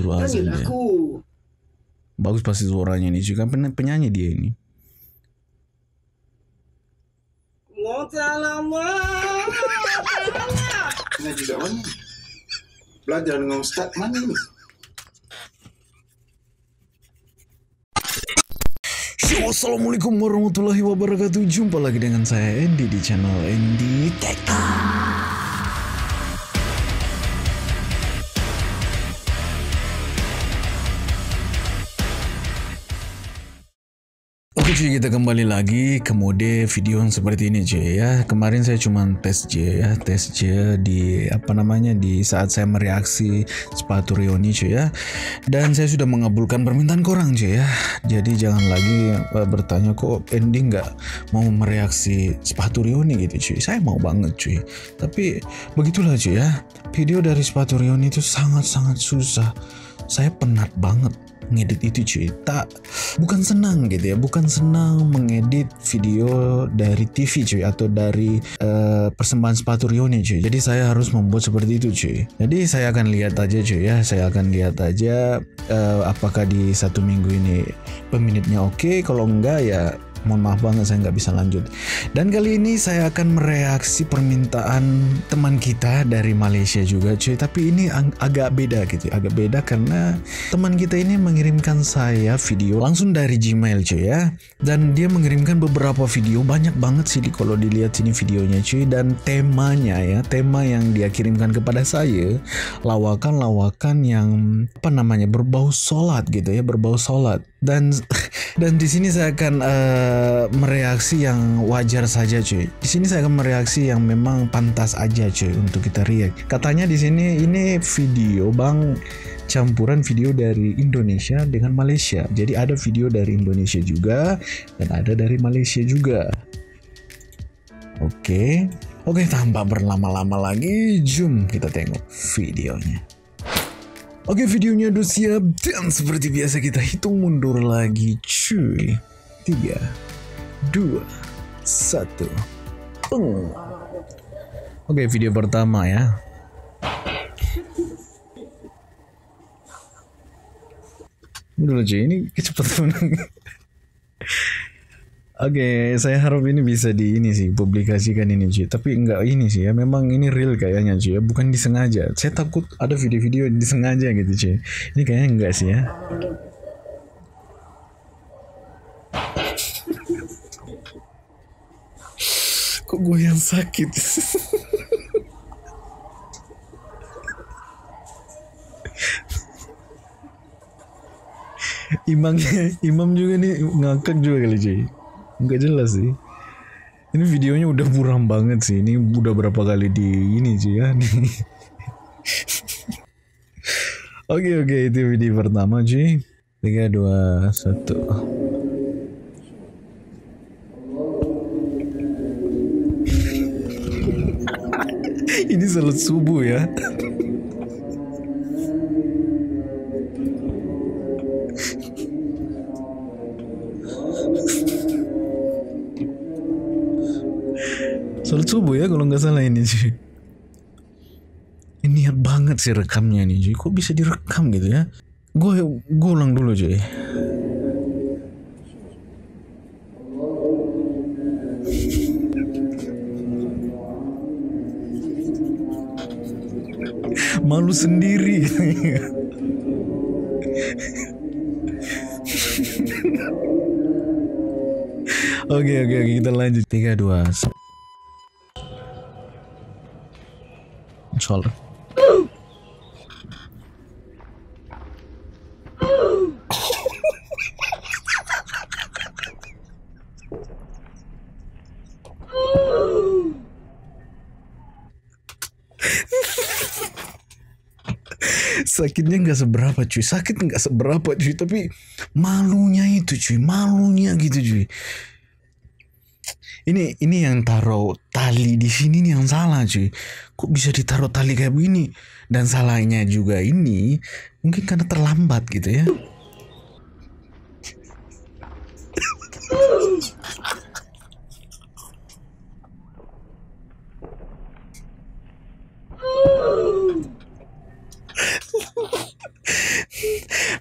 Hasilnya. Bagus pasti suaranya nih cuy, kan penyanyi dia ini. Nah juga mana? Belajar dengan Ustaz mana nih? Assalamualaikum warahmatullahi wabarakatuh. Jumpa lagi dengan saya Andy di channel Andy Tech. Oke cuy, kita kembali lagi ke mode video yang seperti ini cuy ya. Kemarin saya cuma tes J di di saat saya mereaksi sepatu Rioni cuy ya. Dan saya sudah mengabulkan permintaan korang cuy ya. Jadi jangan lagi bertanya kok Andy nggak mau mereaksi sepatu Rioni gitu cuy. Saya mau banget cuy. Tapi begitulah cuy ya. Video dari sepatu Rioni itu sangat-sangat susah. Saya penat banget ngedit itu cuy. Bukan senang gitu ya, bukan senang mengedit video dari TV cuy, atau dari persembahan sepatu Rioni cuy. Jadi saya harus membuat seperti itu cuy. Jadi saya akan lihat aja cuy ya, apakah di 1 minggu ini peminatnya oke. Kalau enggak ya mohon maaf banget, saya nggak bisa lanjut. Dan kali ini saya akan mereaksi permintaan teman kita dari Malaysia juga cuy. Tapi ini agak beda gitu, agak beda karena teman kita ini mengirimkan saya video langsung dari Gmail cuy ya. Dan dia mengirimkan beberapa video, banyak banget sih kalau dilihat sini videonya cuy. Dan tema yang dia kirimkan kepada saya, lawakan yang berbau sholat gitu ya, berbau sholat. Dan di sini saya akan mereaksi yang wajar saja cuy. Di sini saya akan mereaksi yang memang pantas aja cuy untuk kita react. Katanya di sini ini video bang campuran video dari Indonesia dengan Malaysia. Jadi ada video dari Indonesia juga dan ada dari Malaysia juga. Oke, tanpa berlama-lama lagi, jom kita tengok videonya. Oke, videonya udah siap dan seperti biasa kita hitung mundur lagi cuy. 3, 2, 1. Oke, video pertama ya. Dulu cuy, ini kecepatan. Oke, saya harap ini bisa publikasikan ini cuy. Tapi enggak ini sih ya, memang ini real kayaknya cuy ya, bukan disengaja. Saya takut ada video-video disengaja gitu cuy. Ini kayaknya enggak sih ya. Kok gue yang sakit? Imam juga nih ngakak juga kali cuy. Nggak jelas sih. Ini videonya udah buram banget sih. Ini udah berapa kali di ini cuy ya. Oke, itu video pertama cuy. 3, 2, 1. Ini salat subuh ya. Salat subuh ya kalau nggak salah ini sih. Ini niat banget sih rekamnya nih cuy. Kok bisa direkam gitu ya? Gue ulang dulu cuy. Malu sendiri. Oke, kita lanjut. 3, 2, 1. Sholat. Sakitnya nggak seberapa cuy, tapi malunya gitu cuy. Ini yang taruh tali di sini nih yang salah cuy. Kok bisa ditaruh tali kayak begini? Dan salahnya juga ini mungkin karena terlambat gitu ya.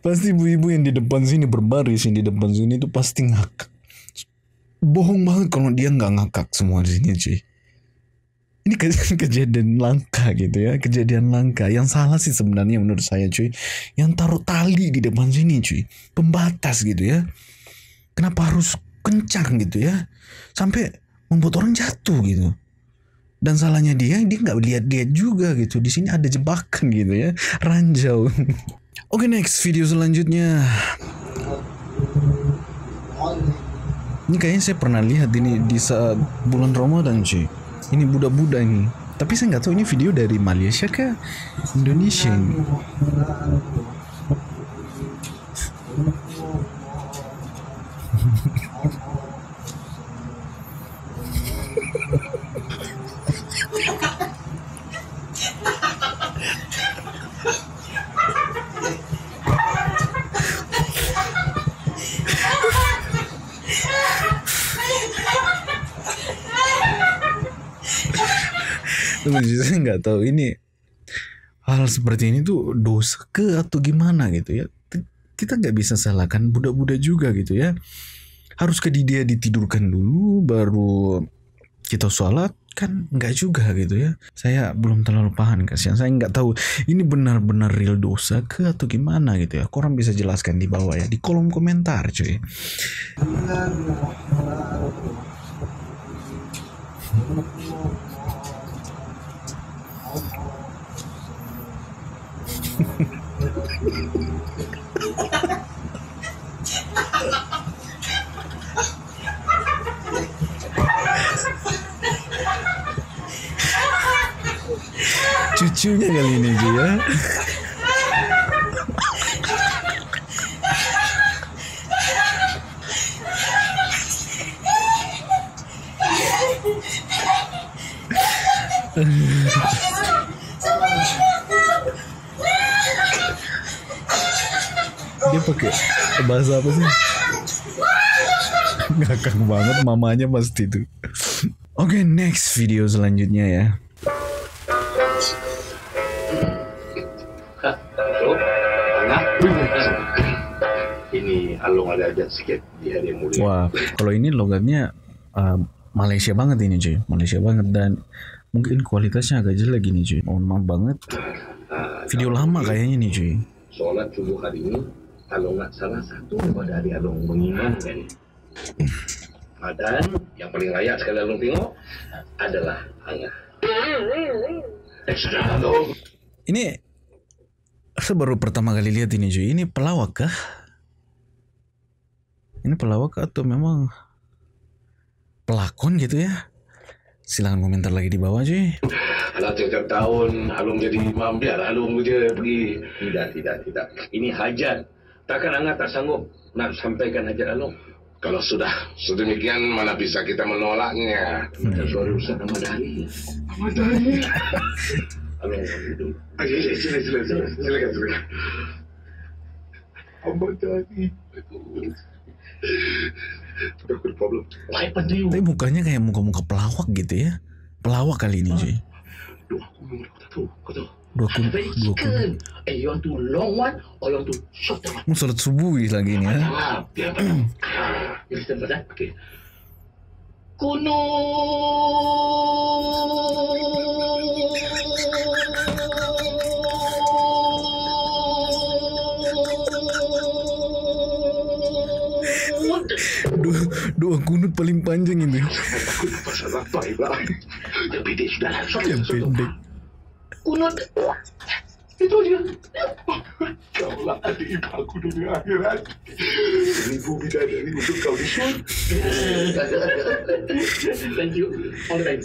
Pasti ibu-ibu yang di depan sini berbaris yang di depan sini itu pasti ngakak. Bohong banget kalau dia nggak ngakak semua di sini cuy. Ini kejadian langka gitu ya, kejadian langka. Yang salah sih sebenarnya menurut saya cuy, yang taruh tali di depan sini cuy, pembatas gitu ya. Kenapa harus kencang gitu ya, sampai membuat orang jatuh gitu. Dan salahnya dia nggak lihat juga gitu. Di sini ada jebakan gitu ya, ranjau. Oke, next video selanjutnya. Ini kayaknya saya pernah lihat ini di saat bulan Ramadan cuy. Ini budak-budak ini. Tapi saya nggak tahu ini video dari Malaysia ke Indonesia ini. Saya nggak tahu ini hal seperti ini tuh dosa ke atau gimana gitu ya. Kita nggak bisa salahkan budak-budak juga gitu ya. Harus dia ditidurkan dulu baru kita sholat, kan nggak juga gitu ya. Saya belum terlalu paham, kasihan. Saya nggak tahu ini benar-benar real dosa ke atau gimana gitu ya. Korang bisa jelaskan di bawah ya, di kolom komentar cuy. Cucunya kali ini juga ya. Dia pakai bahasa apa sih? Ngakak banget mamanya pasti tuh. Oke, next video selanjutnya ya. Halo, anak. Ini Along ada ajak sikit di hari mulia. Wah, kalau ini logatnya Malaysia banget ini cuy, Malaysia banget, dan mungkin kualitasnya agak jelek gini cuy. Mohon maaf banget. Video lama kayaknya nih cuy. Solat subuh hari ini, kalau nggak salah satu daripada adik Along mengimamkan. Dan yang paling layak sekali Along tengok adalah Angah. Sudah Along. Ini saya baru pertama kali lihat ini cuy. Ini pelawak kah? Ini pelawak atau memang pelakon gitu ya? Silahkan komentar lagi di bawah cuy. Alah, tiap tahun Along jadi imam, biar Along je pergi. Tidak. Ini hajat. Takkan Angah tak sanggup nak sampaikan hajat Along? Kalau sudah sedemikian, mana bisa kita menolaknya? Macam suara Ustaz Ahmad Ali. Along duduk. Silakan. Ahmad Ali. Takut problem. Why penting? Tapi mukanya kayak muka-muka pelawak gitu ya. Pelawak kali ini cuy. Dua kunut kau tahu. Dua kunut. You want to long one or you want to short one? Mau sholat subuh lagi nih ya. Biar listen pada. Okay. Doa kunut paling panjang ini. Pasal apa ibarat? Yang pendek sudah lah. Yang pendek. Kunut. Itu dia. Kaulah adik aku dunia akhirat. Ibu bidadari untuk kau di syurga. Thank you. All right.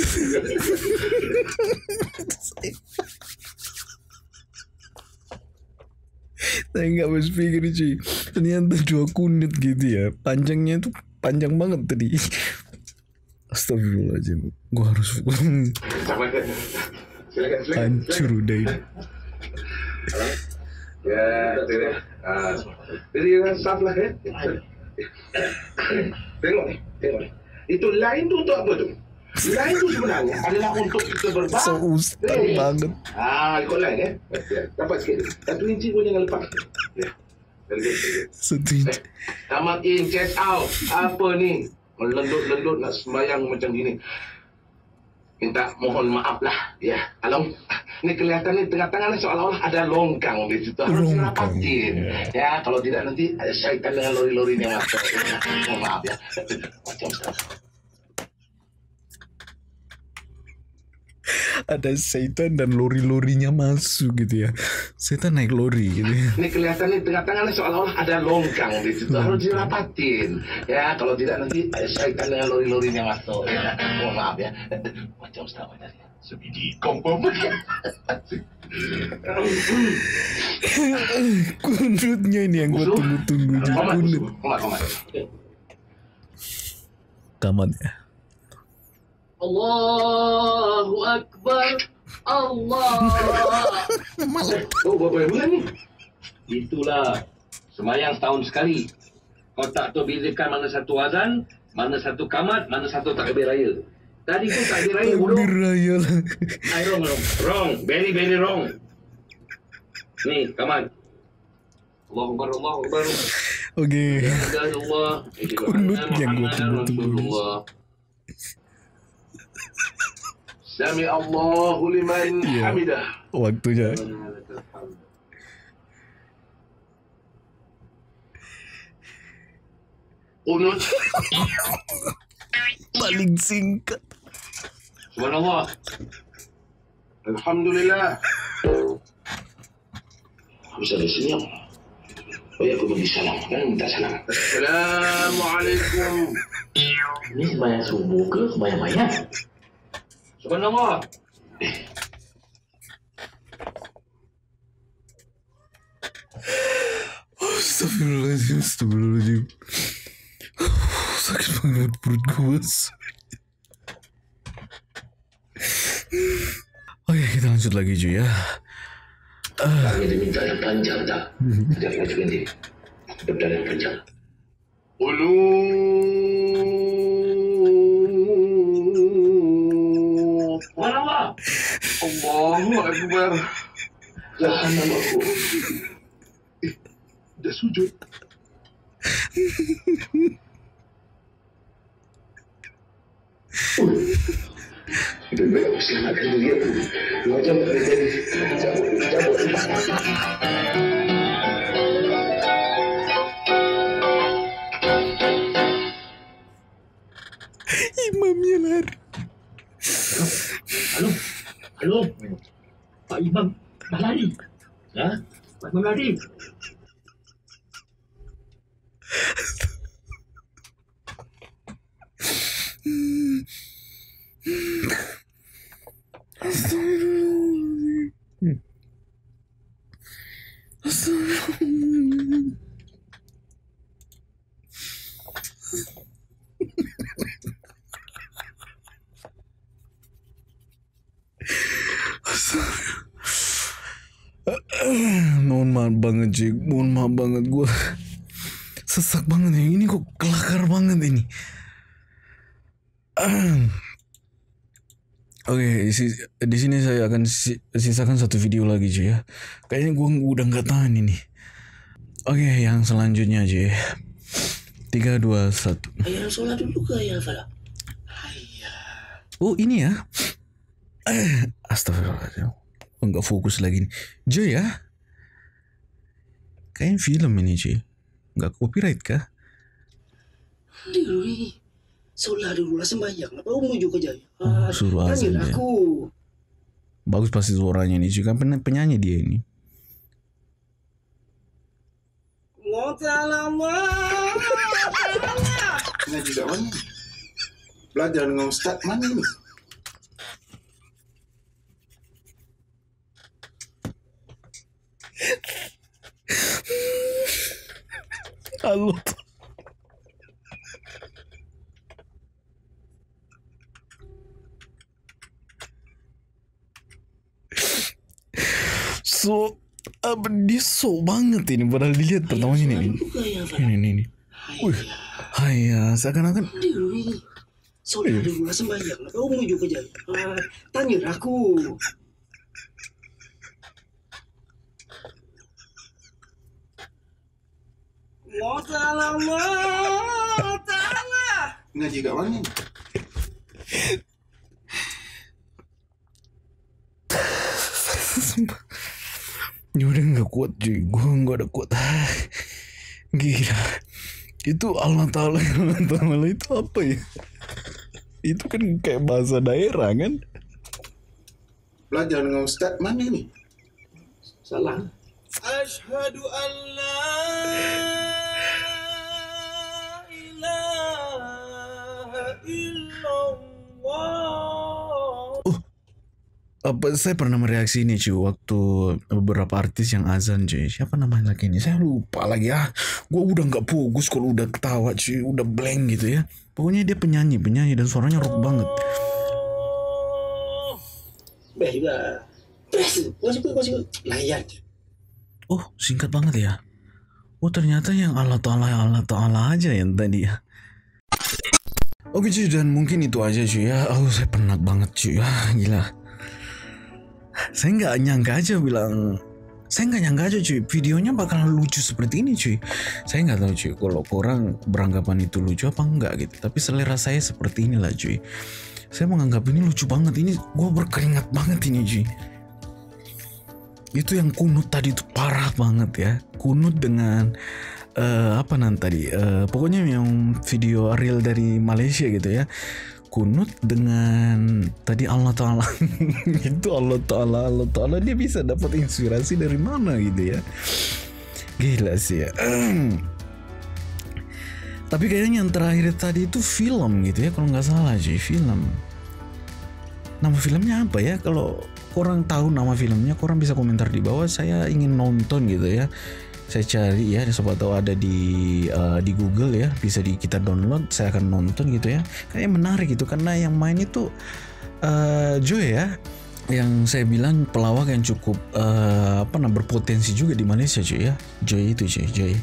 Saya nggak habis pikir cuy. Ternyata dua kunut gitu ya. Panjangnya itu panjang banget tadi. Astagfirullahaladzim. Gue harus hancur udah ini. Ya, jadi saf lah ya. Tengok ni. Itu lain tu untuk apa tu? Lain tu sebenarnya adalah untuk kita berbang. So ustaz banget. Ikut lain ya. Dapat sikit. 1 inci pun jangan lepas. Ya. Satu inch. Tamat in, check out. Apa ni? Melendut-lendut nak sembahyang macam gini. Minta mohon maaf lah. Ya, Along. Ni kelihatan ni tengah-tengah ni seolah-olah ada longkang di situ. Harus dirapatin. Ya, kalau tidak nanti ada syaitan dengan lori-lori ni masuk. Mohon maaf ya. Macam Ada setan dan lori-lorinya masuk gitu ya. Setan naik lori gitu ya. Ini kelihatan ni tengah-tengah ni seolah-olah ada longkang di situ. Harus dirapatin. Ya, kalau tidak nanti ada syaitan dengan lori-lorinya masuk. Ya, mohon maaf ya. Macam Ustaz tadi. Sebiji kompom. Kunutnya ini yang gue tunggu-tunggu. Kunut. Kamat ya. Allahu Akbar. Allah. Oh, berapa bulan ni? Itulah. Semayang setahun sekali. Kau tak tahu bezakan mana satu azan, mana satu kamat, mana satu takbir raya. Tadi tu takbir raya bodoh. Takbir raya lah. Wrong. Very, very wrong. Ni, kamat. Allahu Akbar, Allahu Akbar. Oke. Ya Allah. Kunut yang gue tunggu-tunggu. Sami Allahu liman hamidah. Waktunya. Kunut. Paling singkat. Subhanallah. Alhamdulillah. Bisa di sini. Oh ya, aku bagi salam. Kan minta salam. Assalamualaikum. Ini sembahyang subuh ke sembahyang mayat? Subhanallah. Astagfirullahaladzim. Sakit banget perut gue. Oke, kita lanjut lagi cuy ya. Kami diminta yang panjang tak? Tidak macam ini. Berdarah yang panjang. Subhanallah. Allahu Akbar. Jahanam aku. Dah sujud. Lebih baik aku selamatkan diri aku. Macam tak boleh jadi. Cabut. Imamnya lari. Halo. Pak Imam dah lari. Ya? Pak Imam lari. Mohon maaf banget Jik. Mohon maaf banget gue sesak banget ya. Ini kok kelakar banget ini. Oke, di sini saya akan sisakan satu video lagi cuy ya. Kayaknya gue udah nggak tahan ini. Oke, yang selanjutnya cuy. 3, 2, 1. Ayah sholat dulu ke ayah Falah? Oh ini ya. Astagfirullahaladzim. Nggak fokus lagi nih. Joy ya. Kayaknya film ini cuy. Nggak copyright kah? Diri. Sholat dulu lah sembahyang. Apa menuju ke jaya? Suruh azan Tanya dia. aku. Bagus pasti suaranya nih cuy. Kan penyanyi dia ini. Ngaji kat mana? Belajar dengan Ustaz mana ni? Halo. Dia banget ini. Padahal dilihat pertamanya ini. Ini. Wih. Hai, seakan-akan. Diri. Sholat dulu lah sembahyang. Apa menuju ke jaya? Tanya aku. Salah Ngaji kat mana? Ya udah nggak kuat cuy, gue nggak ada kuat. Gila, itu Allah Ta'ala itu apa ya? Itu kan kayak bahasa daerah kan? Belajar dengan Ustaz mana ni? Salah. Ashhadu an la ilaha illallah. Apa saya pernah mereaksi ini cuy waktu beberapa artis yang azan cuy. Siapa namanya lagi ini? Saya lupa lagi ya. Gue udah nggak fokus kalau udah ketawa cuy, udah blank gitu ya. Pokoknya dia penyanyi dan suaranya rock banget. Baiklah. Masuk. Layan. Oh, singkat banget ya. Oh, ternyata yang Allah Ta'ala aja yang tadi ya. Oke cuy, dan mungkin itu aja cuy ya. Oh, saya penat banget cuy ya, gila. Saya nggak nyangka aja cuy, videonya bakal lucu seperti ini cuy. Saya nggak tahu cuy, kalau orang beranggapan itu lucu apa enggak gitu. Tapi selera saya seperti inilah cuy. Saya menganggap ini lucu banget, ini gue berkeringat banget ini cuy. Itu yang kunut tadi itu parah banget ya. Kunut dengan apa nanti tadi? Pokoknya yang video real dari Malaysia gitu ya. Kunut dengan tadi Allah Ta'ala. Itu Allah Ta'ala dia bisa dapat inspirasi dari mana gitu ya. Gila sih ya. Tapi kayaknya yang terakhir tadi itu film gitu ya, kalau nggak salah cuy, film. Nama filmnya apa ya? Kalau korang tahu nama filmnya, korang bisa komentar di bawah. Saya ingin nonton gitu ya. Saya cari ya, siapa tahu ada di Google ya, bisa kita download. Saya akan nonton gitu ya. Kayaknya menarik gitu karena yang main itu Joy ya, yang saya bilang pelawak yang cukup berpotensi juga di Malaysia cuy ya. Joy itu Joy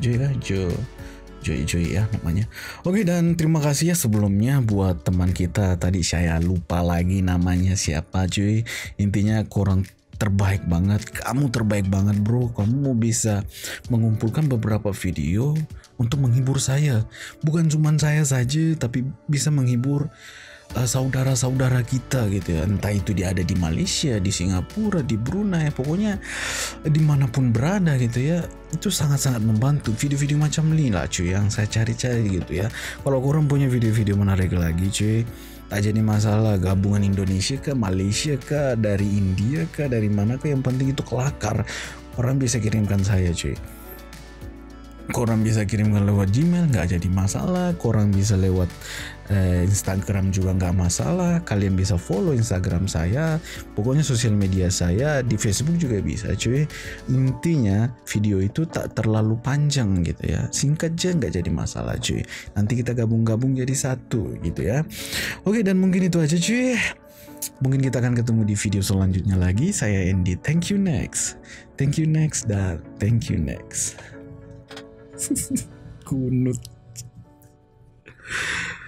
ya namanya. Oke, dan terima kasih ya sebelumnya buat teman kita tadi, saya lupa lagi namanya siapa cuy. Intinya korang terbaik banget, kamu terbaik banget bro. Kamu bisa mengumpulkan beberapa video untuk menghibur saya, bukan cuma saya saja tapi bisa menghibur saudara-saudara kita gitu ya. Entah itu dia ada di Malaysia, di Singapura, di Brunei, pokoknya dimanapun berada gitu ya. Itu sangat-sangat membantu. Video-video macam ini lah cuy yang saya cari-cari gitu ya. Kalau korang punya video-video menarik lagi cuy, tak jadi masalah, gabungan Indonesia ke Malaysia ke dari India ke dari mana ke, yang penting itu kelakar, orang bisa kirimkan saya cuy. Korang bisa kirimkan lewat Gmail, nggak jadi masalah. Korang bisa lewat Instagram juga nggak masalah. Kalian bisa follow Instagram saya, pokoknya sosial media saya, di Facebook juga bisa cuy. Intinya video itu tak terlalu panjang gitu ya, singkat aja, nggak jadi masalah cuy. Nanti kita gabung-gabung jadi satu gitu ya. Oke, dan mungkin itu aja cuy. Mungkin kita akan ketemu di video selanjutnya lagi. Saya Andy, thank you next, dan thank you next. Kunut.